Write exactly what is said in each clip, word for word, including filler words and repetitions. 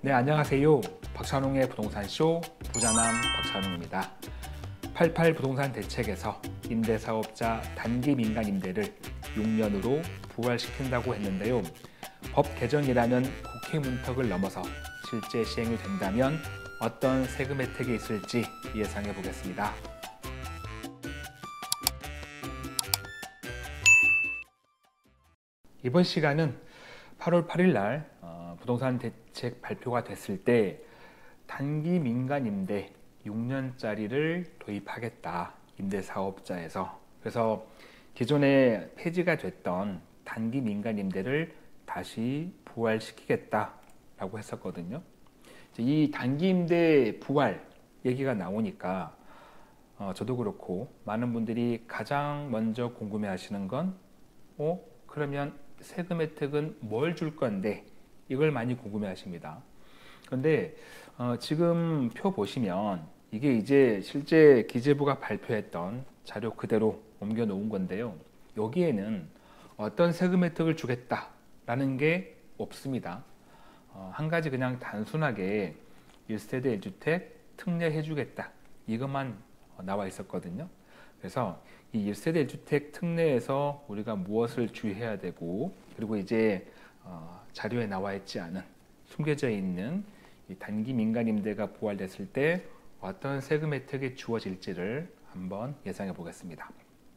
네, 안녕하세요. 박찬웅의 부동산쇼 부자남 박찬웅입니다. 팔십팔 부동산 대책에서 임대사업자 단기 민간 임대를 육 년으로 부활시킨다고 했는데요. 법 개정이라는 국회 문턱을 넘어서 실제 시행이 된다면 어떤 세금 혜택이 있을지 예상해 보겠습니다. 이번 시간은 팔월 팔일 날 어, 부동산 대책 발표가 됐을 때 단기 민간 임대 육 년짜리를 도입하겠다, 임대사업자에서. 그래서 기존에 폐지가 됐던 단기 민간 임대를 다시 부활시키겠다라고 했었거든요. 이 단기 임대 부활 얘기가 나오니까 어, 저도 그렇고 많은 분들이 가장 먼저 궁금해 하시는 건 어? 그러면 세금 혜택은 뭘 줄 건데, 이걸 많이 궁금해 하십니다. 그런데 어, 지금 표 보시면 이게 이제 실제 기재부가 발표했던 자료 그대로 옮겨 놓은 건데요. 여기에는 어떤 세금 혜택을 주겠다라는 게 없습니다. 어, 한 가지 그냥 단순하게 일 세대 일 주택 특례해 주겠다, 이것만 나와 있었거든요. 그래서 이 일 세대 일 주택 특례에서 우리가 무엇을 주의해야 되고, 그리고 이제 어, 자료에 나와 있지 않은 숨겨져 있는 이 단기 민간 임대가 부활됐을 때 어떤 세금 혜택이 주어질지를 한번 예상해 보겠습니다.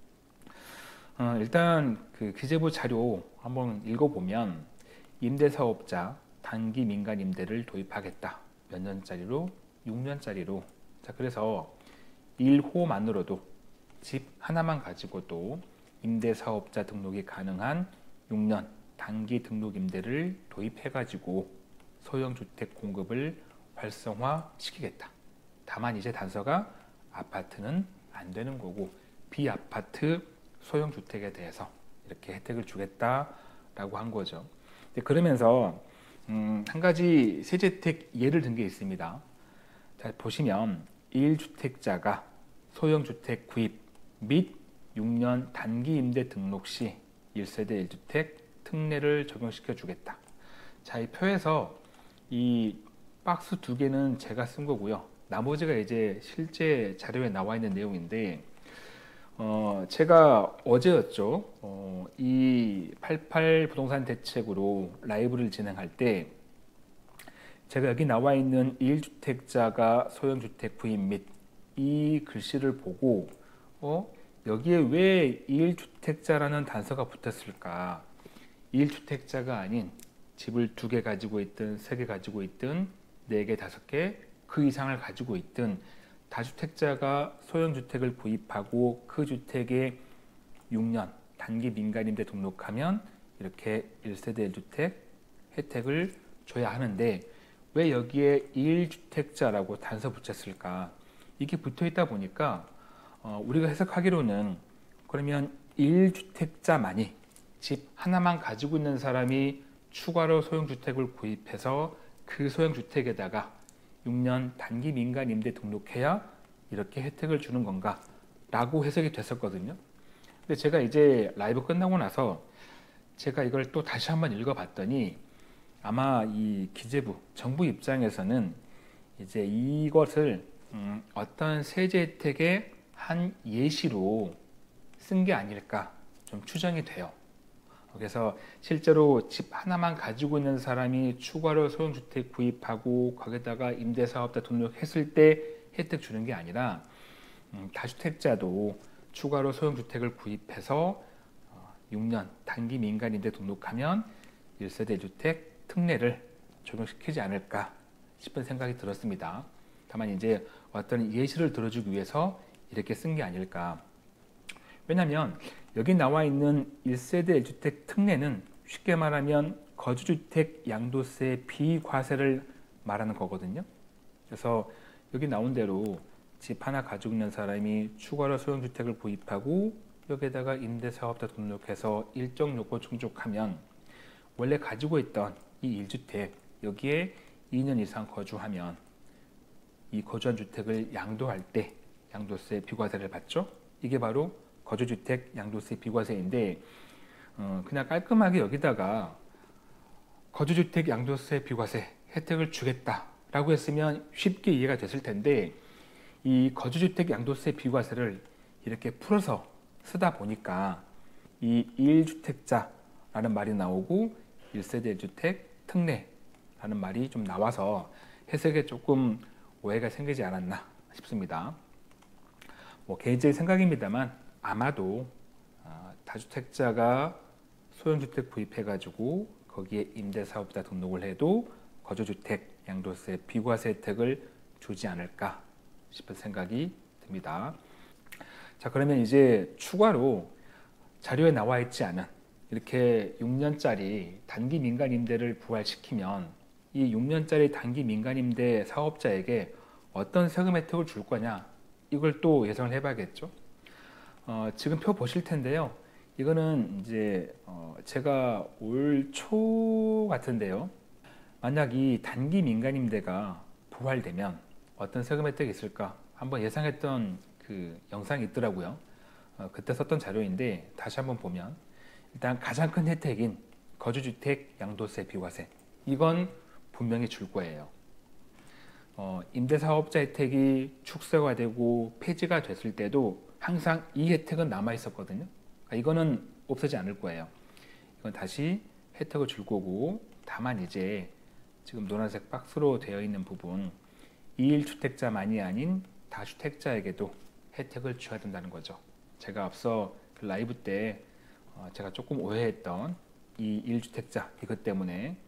어, 일단 그 기재부 자료 한번 읽어보면 임대사업자 단기 민간 임대를 도입하겠다. 몇 년짜리로? 육 년짜리로. 자, 그래서 일 호만으로도 집 하나만 가지고도 임대사업자 등록이 가능한 육 년 단기 등록 임대를 도입해 가지고 소형주택 공급을 활성화시키겠다. 다만 이제 단서가 아파트는 안 되는 거고 비아파트 소형주택에 대해서 이렇게 혜택을 주겠다라고 한 거죠. 그러면서 음, 한 가지 세제혜택 예를 든 게 있습니다. 자, 보시면 일 주택자가 소형주택 구입 및 육 년 단기 임대 등록 시 일 세대 일 주택 특례를 적용시켜 주겠다. 자, 이 표에서 이 박스 두 개는 제가 쓴 거고요. 나머지가 이제 실제 자료에 나와 있는 내용인데, 어, 제가 어제였죠. 어, 이 팔십팔 부동산 대책으로 라이브를 진행할 때 제가 여기 나와 있는 일 주택자가 소형주택 구입 및 이 글씨를 보고 어? 여기에 왜 일 주택자라는 단서가 붙었을까? 일 주택자가 아닌 집을 두 개 가지고 있든 세 개 가지고 있든 네 개, 다섯 개, 그 이상을 가지고 있든 다주택자가 소형주택을 구입하고 그 주택에 육 년 단기 민간임대 등록하면 이렇게 일 세대 일 주택 혜택을 줘야 하는데 왜 여기에 일 주택자라고 단서 붙였을까? 이게 붙어 있다 보니까 어, 우리가 해석하기로는 그러면 일 주택자만이 집 하나만 가지고 있는 사람이 추가로 소형주택을 구입해서 그 소형주택에다가 육 년 단기 민간 임대 등록해야 이렇게 혜택을 주는 건가? 라고 해석이 됐었거든요. 근데 제가 이제 라이브 끝나고 나서 제가 이걸 또 다시 한번 읽어봤더니 아마 이 기재부, 정부 입장에서는 이제 이것을 음, 어떤 세제 혜택의 한 예시로 쓴 게 아닐까 좀 추정이 돼요. 그래서 실제로 집 하나만 가지고 있는 사람이 추가로 소형주택 구입하고 거기다가 임대사업자 등록했을 때 혜택 주는 게 아니라 음, 다주택자도 추가로 소형주택을 구입해서 어, 육 년 단기 민간임대 등록하면 일 세대 일 주택 특례를 적용시키지 않을까 싶은 생각이 들었습니다. 다만 이제 어떤 예시를 들어주기 위해서 이렇게 쓴 게 아닐까. 왜냐하면 여기 나와 있는 일 세대 일 주택 특례는 쉽게 말하면 거주주택 양도세 비과세를 말하는 거거든요. 그래서 여기 나온 대로 집 하나 가지고 있는 사람이 추가로 소형주택을 구입하고 여기에다가 임대사업자 등록해서 일정 요건 충족하면 원래 가지고 있던 이 일 주택 여기에 이 년 이상 거주하면 이 거주한 주택을 양도할 때 양도세 비과세를 받죠. 이게 바로 거주주택 양도세 비과세인데 어, 그냥 깔끔하게 여기다가 거주주택 양도세 비과세 혜택을 주겠다라고 했으면 쉽게 이해가 됐을 텐데 이 거주주택 양도세 비과세를 이렇게 풀어서 쓰다 보니까 이 일 주택자라는 말이 나오고 일 세대 주택 특례라는 말이 좀 나와서 해석에 조금 오해가 생기지 않았나 싶습니다. 뭐 개인적인 생각입니다만 아마도 다주택자가 소형주택 구입해가지고 거기에 임대사업자 등록을 해도 거주주택 양도세 비과세 혜택을 주지 않을까 싶은 생각이 듭니다. 자, 그러면 이제 추가로 자료에 나와 있지 않은 이렇게 육 년짜리 단기 민간 임대를 부활시키면 이 육 년짜리 단기 민간 임대 사업자에게 어떤 세금 혜택을 줄 거냐, 이걸 또 예상을 해봐야겠죠. 어, 지금 표 보실 텐데요. 이거는 이제 어, 제가 올 초 같은데요. 만약 이 단기 민간 임대가 부활되면 어떤 세금 혜택이 있을까 한번 예상했던 그 영상이 있더라고요. 어, 그때 썼던 자료인데 다시 한번 보면 일단 가장 큰 혜택인 거주주택 양도세 비과세, 이건 분명히 줄 거예요. 어, 임대사업자 혜택이 축소화되고 폐지가 됐을 때도 항상 이 혜택은 남아 있었거든요. 그러니까 이거는 없어지지 않을 거예요. 이건 다시 혜택을 줄 거고, 다만 이제 지금 노란색 박스로 되어 있는 부분, 이 일 주택자만이 아닌 다주택자에게도 혜택을 줘야 된다는 거죠. 제가 앞서 그 라이브 때 어, 제가 조금 오해했던 이 일 주택자 이것 때문에,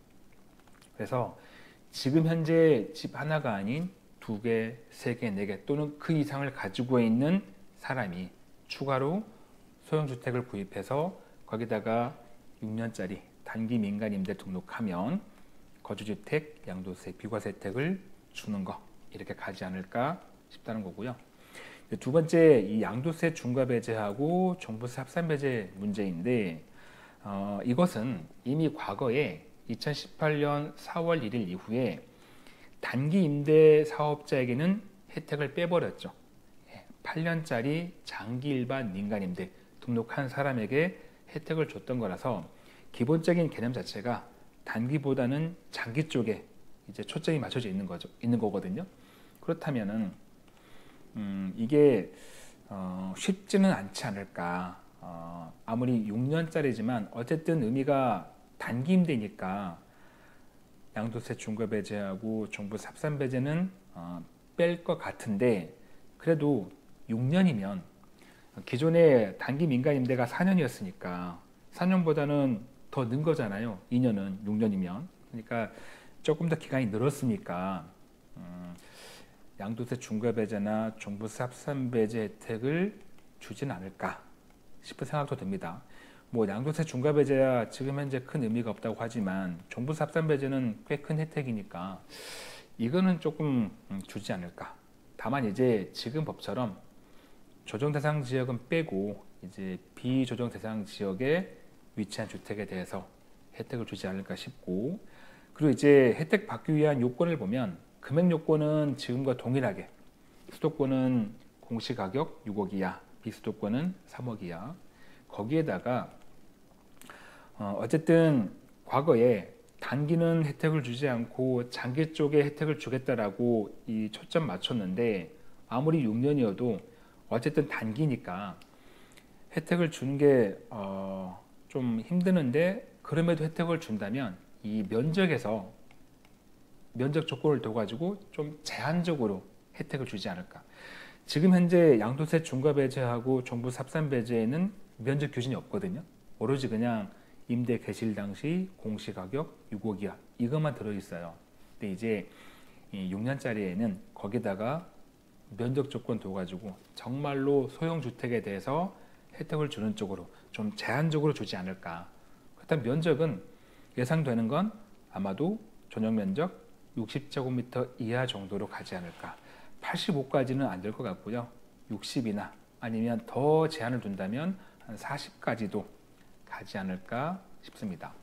그래서 지금 현재 집 하나가 아닌 두 개, 세 개, 네 개 또는 그 이상을 가지고 있는 사람이 추가로 소형주택을 구입해서 거기다가 육 년짜리 단기 민간 임대 등록하면 거주주택 양도세 비과세 혜택을 주는 거, 이렇게 가지 않을까 싶다는 거고요. 두 번째, 이 양도세 중과 배제하고 종부세 합산 배제 문제인데, 어, 이것은 이미 과거에 이천십팔 년 사월 일일 이후에 단기 임대 사업자에게는 혜택을 빼버렸죠. 팔 년짜리 장기 일반 민간 임대 등록한 사람에게 혜택을 줬던 거라서 기본적인 개념 자체가 단기보다는 장기 쪽에 이제 초점이 맞춰져 있는 거죠, 있는 거거든요. 그렇다면은 음, 이게 어, 쉽지는 않지 않을까. 어, 아무리 육 년짜리지만 어쨌든 의미가 단기 임대니까 양도세 중과 배제하고 종부세 합산 배제는 어, 뺄 것 같은데, 그래도 육 년이면 기존의 단기 민간 임대가 사 년이었으니까 사 년보다는 더 는 거잖아요. 이 년은 육 년이면. 그러니까 조금 더 기간이 늘었으니까 음, 양도세 중과 배제나 종부세 합산 배제 혜택을 주진 않을까 싶은 생각도 듭니다. 뭐 양도세 중과 배제야 지금 현재 큰 의미가 없다고 하지만 종부세 합산 배제는 꽤 큰 혜택이니까 이거는 조금 주지 않을까. 다만 이제 지금 법처럼 조정 대상 지역은 빼고 이제 비조정 대상 지역에 위치한 주택에 대해서 혜택을 주지 않을까 싶고, 그리고 이제 혜택 받기 위한 요건을 보면 금액 요건은 지금과 동일하게 수도권은 공시가격 육억 이하, 비수도권은 삼억 이하. 거기에다가 어 어쨌든 과거에 단기는 혜택을 주지 않고 장기 쪽에 혜택을 주겠다라고 이 초점 맞췄는데, 아무리 육 년이어도 어쨌든 단기니까 혜택을 주는 게 어 좀 힘드는데, 그럼에도 혜택을 준다면 이 면적에서 면적 조건을 둬가지고 좀 제한적으로 혜택을 주지 않을까. 지금 현재 양도세 중과 배제하고 종부세 합산 배제에는 면적 규진이 없거든요. 오로지 그냥 임대 개시일 당시 공시가격 육억 이하 이것만 들어있어요. 근데 이제 이 육 년짜리에는 거기다가 면적 조건 둬가지고 정말로 소형주택에 대해서 혜택을 주는 쪽으로 좀 제한적으로 주지 않을까. 그렇다면 면적은 예상되는 건 아마도 전용 면적 육십 제곱미터 이하 정도로 가지 않을까. 팔십오까지는 안 될 것 같고요. 육십이나 아니면 더 제한을 둔다면 한 사십까지도 가지 않을까 싶습니다.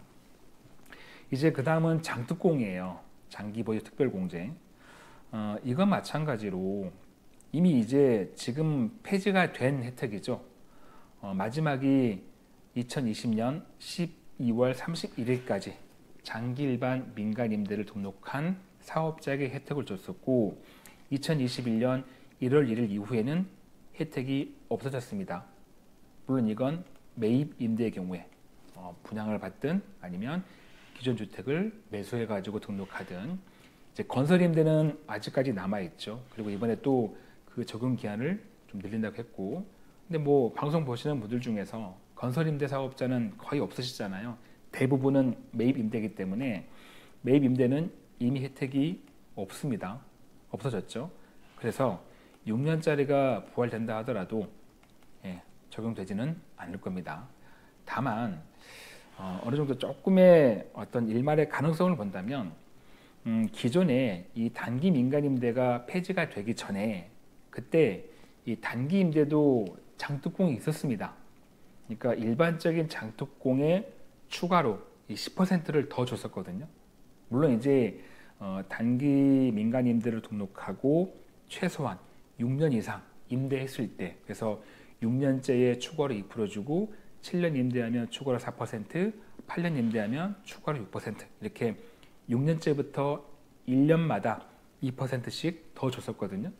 이제 그 다음은 장특공이에요. 장기보유 특별공제. 어, 이건 마찬가지로 이미 이제 지금 폐지가 된 혜택이죠. 어, 마지막이 이천이십 년 십이월 삼십일일까지 장기 일반 민간 임대를 등록한 사업자에게 혜택을 줬었고 이천이십일 년 일월 일일 이후에는 혜택이 없어졌습니다. 물론 이건 매입 임대의 경우에 어, 분양을 받든 아니면 기존 주택을 매수해 가지고 등록하든 이제 건설 임대는 아직까지 남아 있죠. 그리고 이번에 또 그 적용 기한을 좀 늘린다고 했고, 근데 뭐 방송 보시는 분들 중에서 건설 임대 사업자는 거의 없으시잖아요. 대부분은 매입 임대이기 때문에 매입 임대는 이미 혜택이 없습니다. 없어졌죠. 그래서 육 년짜리가 부활된다 하더라도 예, 적용되지는 않을 겁니다. 다만 어, 어느 정도 조금의 어떤 일말의 가능성을 본다면 음, 기존에 이 단기 민간 임대가 폐지가 되기 전에 그때 이 단기 임대도 장특공이 있었습니다. 그러니까 일반적인 장특공에 추가로 이 십 퍼센트를 더 줬었거든요. 물론 이제 어, 단기 민간 임대를 등록하고 최소한 육 년 이상 임대했을 때, 그래서 육 년째에 추가로 이 퍼센트 주고 칠 년 임대하면 추가로 사 퍼센트, 팔 년 임대하면 추가로 육 퍼센트, 이렇게 육 년째부터 일 년마다 이 퍼센트씩 더 줬었거든요.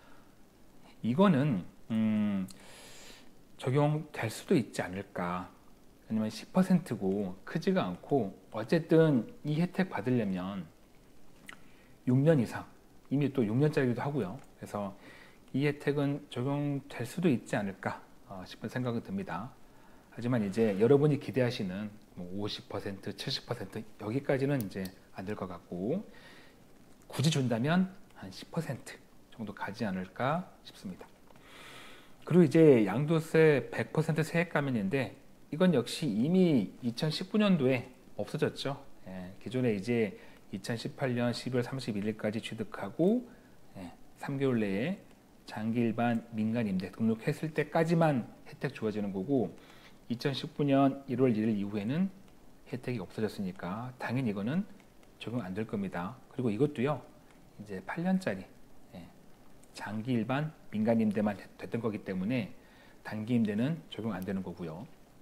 이거는 음, 적용될 수도 있지 않을까. 왜냐면 십 퍼센트고 크지가 않고 어쨌든 이 혜택 받으려면 육 년 이상, 이미 또 육 년짜리기도 하고요. 그래서 이 혜택은 적용될 수도 있지 않을까 싶은 생각이 듭니다. 하지만 이제 여러분이 기대하시는 뭐 오십 퍼센트, 칠십 퍼센트 여기까지는 이제 안 될 것 같고, 굳이 준다면 한 십 퍼센트 정도 가지 않을까 싶습니다. 그리고 이제 양도세 백 퍼센트 세액 감면인데 이건 역시 이미 이천십구 년도에 없어졌죠. 예, 기존에 이제 이천십팔 년 십이월 삼십일 일까지 취득하고 예, 삼 개월 내에 장기 일반 민간 임대 등록했을 때까지만 혜택 주어지는 거고 이천십구 년 일월 일일 이후에는 혜택이 없어졌으니까 당연히 이거는 적용 안 될 겁니다. 그리고 이것도요, 이제 팔 년짜리 예, 장기 일반 민간 임대만 됐던 거기 때문에 단기 임대는 적용 안 되는 거고요.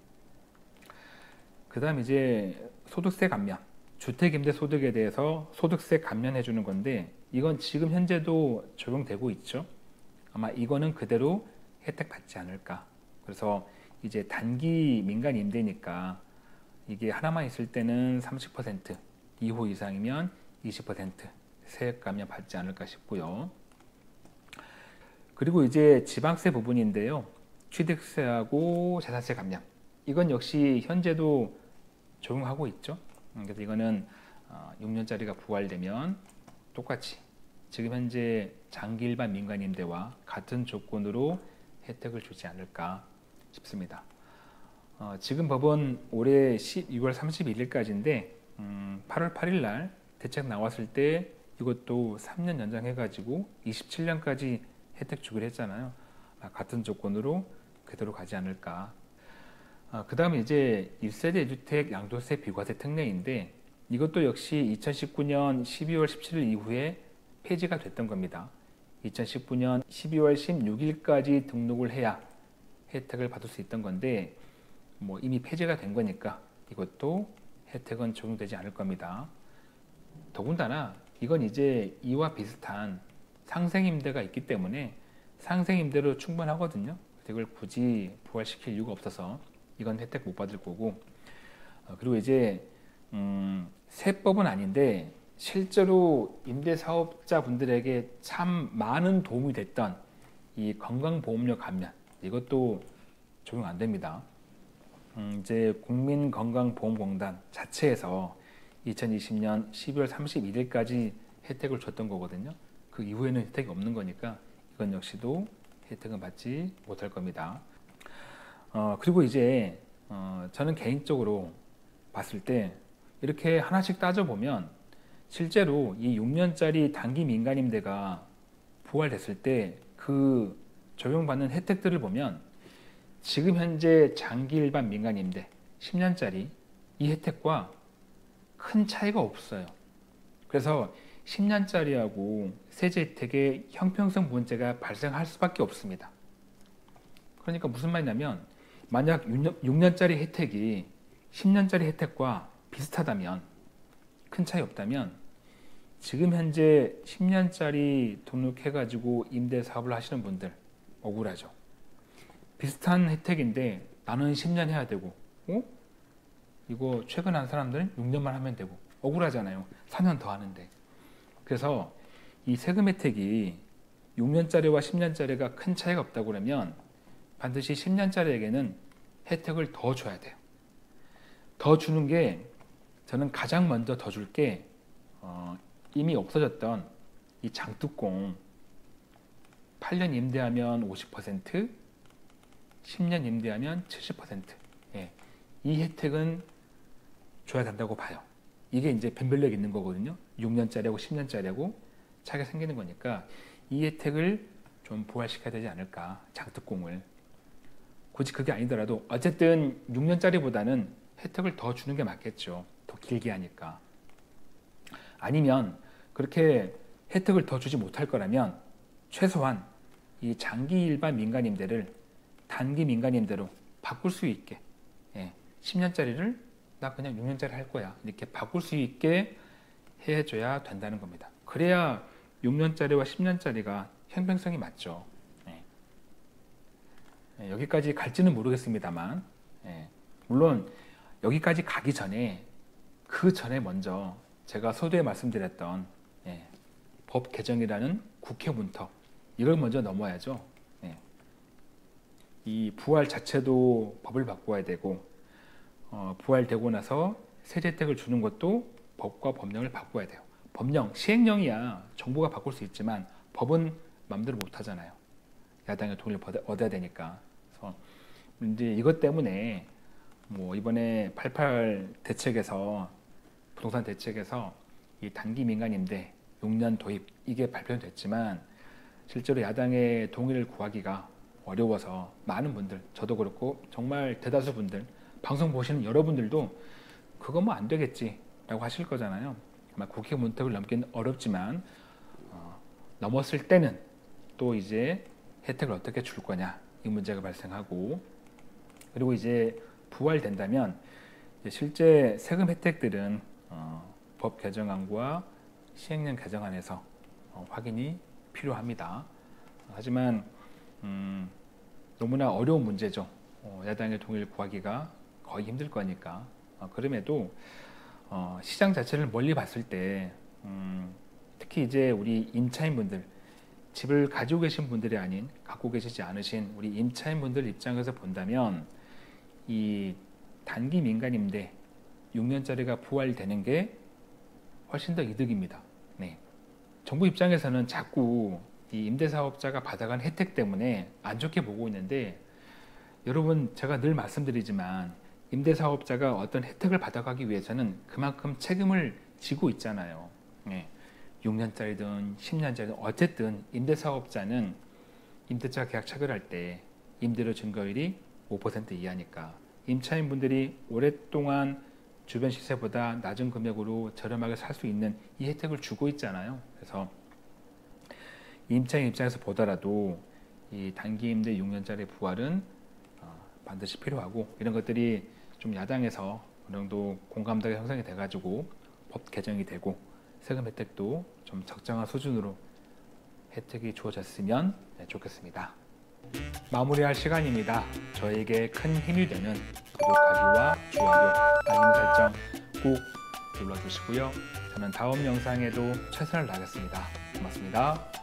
그 다음 이제 소득세 감면, 주택임대 소득에 대해서 소득세 감면해 주는 건데 이건 지금 현재도 적용되고 있죠. 아마 이거는 그대로 혜택 받지 않을까. 그래서 이제 단기 민간 임대니까 이게 하나만 있을 때는 삼십 퍼센트, 이 호 이상이면 이십 퍼센트 세액 감면 받지 않을까 싶고요. 그리고 이제 지방세 부분인데요. 취득세하고 재산세 감면. 이건 역시 현재도 적용하고 있죠. 그래서 이거는 육 년짜리가 부활되면 똑같이 지금 현재 장기 일반 민간 임대와 같은 조건으로 혜택을 주지 않을까 싶습니다. 어, 지금 법은 올해 유월 삼십일 일까지인데 음, 팔월 팔일 날 대책 나왔을 때 이것도 삼 년 연장해 가지고 이십칠 년까지 혜택 주기로 했잖아요. 아, 같은 조건으로 그대로 가지 않을까. 아, 그 다음에 이제 일 세대 일 주택 양도세 비과세 특례인데 이것도 역시 이천십구 년 십이월 십칠 일 이후에 폐지가 됐던 겁니다. 이천십구 년 십이월 십육 일까지 등록을 해야 혜택을 받을 수 있던 건데 뭐 이미 폐지가 된 거니까 이것도 혜택은 적용되지 않을 겁니다. 더군다나 이건 이제 이와 비슷한 상생임대가 있기 때문에 상생임대로 충분하거든요. 이걸 굳이 부활시킬 이유가 없어서 이건 혜택 못 받을 거고, 그리고 이제 음, 세법은 아닌데 실제로 임대사업자분들에게 참 많은 도움이 됐던 이 건강보험료 감면, 이것도 적용 안 됩니다. 음, 이제 국민건강보험공단 자체에서 이천이십 년 십이월 삼십일 일까지 혜택을 줬던 거거든요. 그 이후에는 혜택이 없는 거니까 이건 역시도 혜택은 받지 못할 겁니다. 어, 그리고 이제 어, 저는 개인적으로 봤을 때 이렇게 하나씩 따져보면 실제로 이 육 년짜리 단기 민간임대가 부활됐을 때 그 적용받는 혜택들을 보면 지금 현재 장기 일반 민간임대 십 년짜리 이 혜택과 큰 차이가 없어요. 그래서 십 년짜리하고 세제 혜택에 형평성 문제가 발생할 수밖에 없습니다. 그러니까 무슨 말이냐면 만약 육 년짜리 혜택이 십 년짜리 혜택과 비슷하다면 큰 차이 없다면 지금 현재 십 년짜리 등록해가지고 임대 사업을 하시는 분들 억울하죠. 비슷한 혜택인데 나는 십 년 해야 되고, 어? 이거 최근 한 사람들은 육 년만 하면 되고 억울하잖아요. 사 년 더 하는데. 그래서 이 세금 혜택이 육 년짜리와 십 년짜리가 큰 차이가 없다고 그러면 반드시 십 년짜리에게는 혜택을 더 줘야 돼요. 더 주는 게 저는 가장 먼저 더 줄 게 어, 이미 없어졌던 이 장뚜껑 팔 년 임대하면 오십 퍼센트, 십 년 임대하면 칠십 퍼센트. 예, 이 혜택은 줘야 된다고 봐요. 이게 이제 변별력 있는 거거든요. 육 년짜리하고 십 년짜리하고 차이가 생기는 거니까 이 혜택을 좀 부활시켜야 되지 않을까. 장특공을 굳이 그게 아니더라도 어쨌든 육 년짜리보다는 혜택을 더 주는 게 맞겠죠. 더 길게 하니까. 아니면 그렇게 혜택을 더 주지 못할 거라면 최소한 이 장기 일반 민간임대를 단기 민간임대로 바꿀 수 있게, 예, 십 년짜리를 나 그냥 육 년짜리 할 거야 이렇게 바꿀 수 있게 해줘야 된다는 겁니다. 그래야 육 년짜리와 십 년짜리가 형평성이 맞죠. 예. 예, 여기까지 갈지는 모르겠습니다만, 예, 물론 여기까지 가기 전에 그 전에 먼저 제가 서두에 말씀드렸던, 예, 법 개정이라는 국회 문턱, 이걸 먼저 넘어야죠. 예. 이 부활 자체도 법을 바꿔야 되고, 어, 부활되고 나서 세제 혜택을 주는 것도 법과 법령을 바꿔야 돼요. 법령, 시행령이야 정부가 바꿀 수 있지만 법은 마음대로 못 하잖아요. 야당의 동의를 얻어야 되니까. 그래서 이제 이것 때문에 뭐 이번에 팔십팔 대책에서, 부동산 대책에서 이 단기 민간임대 육 년 도입, 이게 발표됐지만 실제로 야당의 동의를 구하기가 어려워서 많은 분들, 저도 그렇고 정말 대다수 분들, 방송 보시는 여러분들도 그거 뭐 안 되겠지 라고 하실 거잖아요. 아마 국회 문턱을 넘기는 어렵지만 어, 넘었을 때는 또 이제 혜택을 어떻게 줄 거냐, 이 문제가 발생하고, 그리고 이제 부활된다면 이제 실제 세금 혜택들은 어, 법 개정안과 시행령 개정안에서 어, 확인이 필요합니다. 하지만 음, 너무나 어려운 문제죠. 어, 야당의 동의를 구하기가 거의 힘들 거니까. 어, 그럼에도 어, 시장 자체를 멀리 봤을 때 음, 특히 이제 우리 임차인분들, 집을 가지고 계신 분들이 아닌, 갖고 계시지 않으신 우리 임차인분들 입장에서 본다면 이 단기 민간임대 육 년짜리가 부활되는 게 훨씬 더 이득입니다. 네. 정부 입장에서는 자꾸 이 임대사업자가 받아간 혜택 때문에 안 좋게 보고 있는데, 여러분 제가 늘 말씀드리지만 임대사업자가 어떤 혜택을 받아가기 위해서는 그만큼 책임을 지고 있잖아요. 네. 육 년짜리든 십 년짜리든 어쨌든 임대사업자는 임대차 계약 체결할 때 임대료 증가율이 오 퍼센트 이하니까 임차인분들이 오랫동안 주변 시세보다 낮은 금액으로 저렴하게 살 수 있는 이 혜택을 주고 있잖아요. 그래서 임차인 입장에서 보더라도 이 단기 임대 육 년짜리 부활은 반드시 필요하고, 이런 것들이 좀 야당에서 어느 정도 공감대가 형성이 돼가지고 법 개정이 되고 세금 혜택도 좀 적정한 수준으로 혜택이 주어졌으면 좋겠습니다. 마무리할 시간입니다. 저에게 큰 힘이 되는 구독하기와 좋아요, 알림 설정 꼭 눌러주시고요. 저는 다음 영상에도 최선을 다하겠습니다. 고맙습니다.